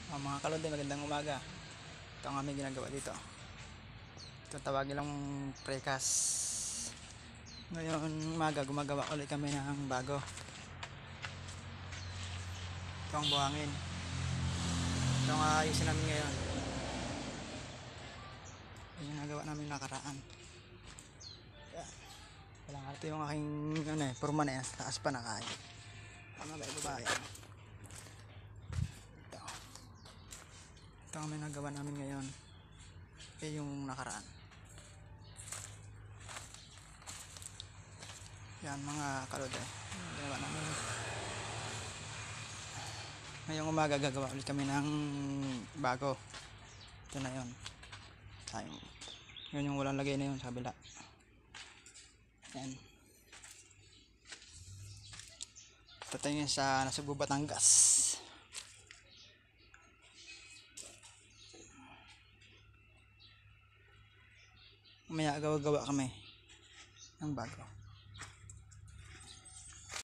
Mga kalode, magandang umaga. Ito ang aming ginagawa dito. Ito tawagin lang precast. Ngayon umaga gumagawa ulit kami ng bago. Ito ang buhangin. Ito ang ayusin namin ngayon. Yung nagawa namin nakaraan. Yan. Wala nga ito yung aking purma na yan. Taas pa na kaya. Mga babae. Ito ang may nagawa namin ngayon. Yung nakaraan. Yan mga kalode. Gagawa namin. Ngayong umaga gagawa ulit kami ng bago. Ito na yun. Yun yung walang lagay na yun sa kabila. Yan. Ito tayo sa Nasugbu, Batangas. Mamaya gawa-gawa kami ng bago.